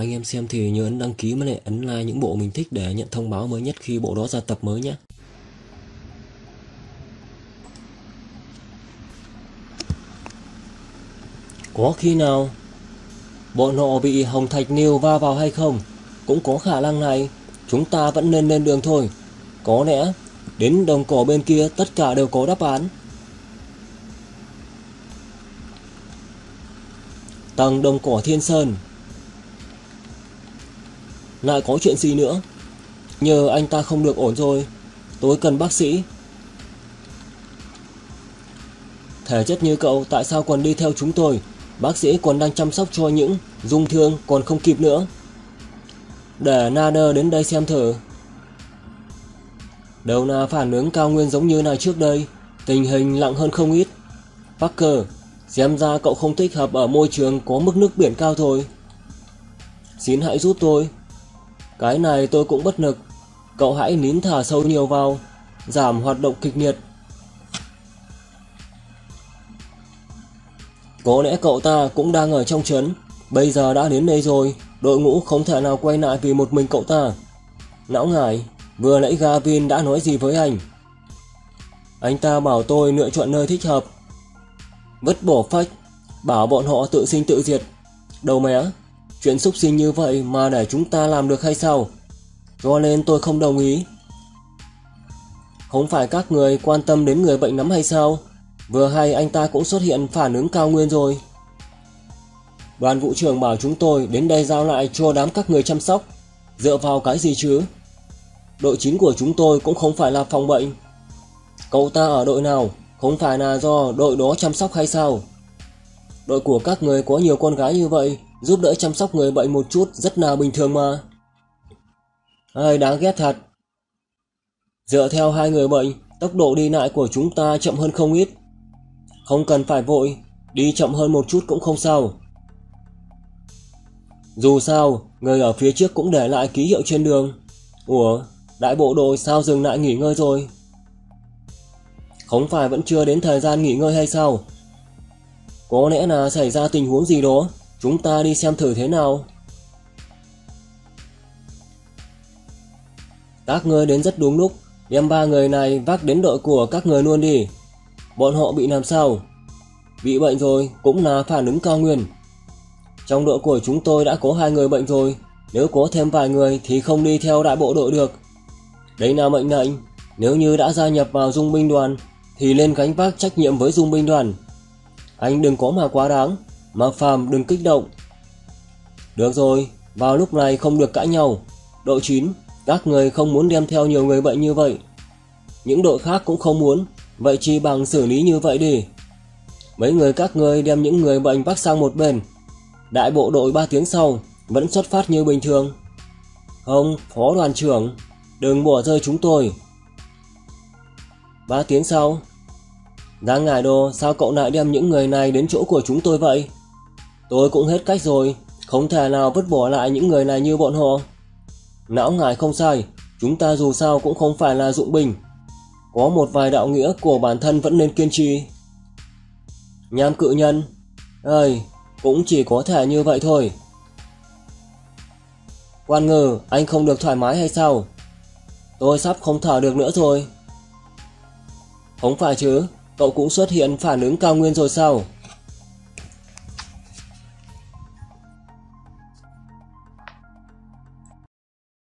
Anh em xem thì nhớ ấn đăng ký với lại ấn like những bộ mình thích để nhận thông báo mới nhất khi bộ đó ra tập mới nhé. Có khi nào bọn họ bị Hồng Thạch Niêu va vào hay không? Cũng có khả năng này. Chúng ta vẫn nên lên đường thôi. Có lẽ đến đồng cỏ bên kia tất cả đều có đáp án. Tầng đồng cỏ Thiên Sơn. Lại có chuyện gì nữa? Nhờ anh ta không được ổn rồi. Tôi cần bác sĩ. Thể chất như cậu tại sao còn đi theo chúng tôi? Bác sĩ còn đang chăm sóc cho những dung thương còn không kịp nữa. Để Nader đến đây xem thử. Đâu là phản ứng cao nguyên giống như này trước đây. Tình hình nặng hơn không ít. Parker, xem ra cậu không thích hợp ở môi trường có mức nước biển cao thôi. Xin hãy giúp tôi. Cái này tôi cũng bất lực. Cậu hãy nín thở sâu nhiều vào. Giảm hoạt động kịch liệt. Có lẽ cậu ta cũng đang ở trong trấn. Bây giờ đã đến đây rồi. Đội ngũ không thể nào quay lại vì một mình cậu ta. Não ngải, vừa nãy Gavin đã nói gì với anh? Anh ta bảo tôi lựa chọn nơi thích hợp. Vứt bỏ phách. Bảo bọn họ tự sinh tự diệt. Đầu mé, chuyện xúc sinh như vậy mà để chúng ta làm được hay sao? Cho nên tôi không đồng ý. Không phải các người quan tâm đến người bệnh lắm hay sao? Vừa hay anh ta cũng xuất hiện phản ứng cao nguyên rồi. Đoàn vụ trưởng bảo chúng tôi đến đây giao lại cho đám các người chăm sóc. Dựa vào cái gì chứ? Đội 9 của chúng tôi cũng không phải là phòng bệnh. Cậu ta ở đội nào? Không phải là do đội đó chăm sóc hay sao? Đội của các người có nhiều con gái như vậy, giúp đỡ chăm sóc người bệnh một chút rất là bình thường mà. Ai đáng ghét thật. Dựa theo hai người bệnh, tốc độ đi lại của chúng ta chậm hơn không ít. Không cần phải vội, đi chậm hơn một chút cũng không sao. Dù sao, người ở phía trước cũng để lại ký hiệu trên đường. Ủa, đại bộ đội sao dừng lại nghỉ ngơi rồi? Không phải vẫn chưa đến thời gian nghỉ ngơi hay sao? Có lẽ là xảy ra tình huống gì đó. Chúng ta đi xem thử thế nào. Các ngươi đến rất đúng lúc. Đem 3 người này vác đến đội của các người luôn đi. Bọn họ bị làm sao? Bị bệnh rồi, cũng là phản ứng cao nguyên. Trong đội của chúng tôi đã có 2 người bệnh rồi. Nếu có thêm vài người thì không đi theo đại bộ đội được. Đấy là mệnh lệnh. Nếu như đã gia nhập vào dung binh đoàn thì lên gánh vác trách nhiệm với dung binh đoàn. Anh đừng có mà quá đáng. Mà Phàm đừng kích động. Được rồi, vào lúc này không được cãi nhau. Đội 9, các người không muốn đem theo nhiều người bệnh như vậy. Những đội khác cũng không muốn. Vậy chi bằng xử lý như vậy đi. Mấy người các người đem những người bệnh vác sang một bên. Đại bộ đội 3 tiếng sau vẫn xuất phát như bình thường. Không, phó đoàn trưởng, đừng bỏ rơi chúng tôi. 3 tiếng sau. Giang Ngải Đồ, sao cậu lại đem những người này đến chỗ của chúng tôi vậy? Tôi cũng hết cách rồi, không thể nào vứt bỏ lại những người này như bọn họ. Não Ngải không sai, chúng ta dù sao cũng không phải là dụng binh. Có một vài đạo nghĩa của bản thân vẫn nên kiên trì. Nham Cự Nhân, ơi, cũng chỉ có thể như vậy thôi. Quan Ngừ, anh không được thoải mái hay sao? Tôi sắp không thở được nữa rồi. Không phải chứ, cậu cũng xuất hiện phản ứng cao nguyên rồi sao?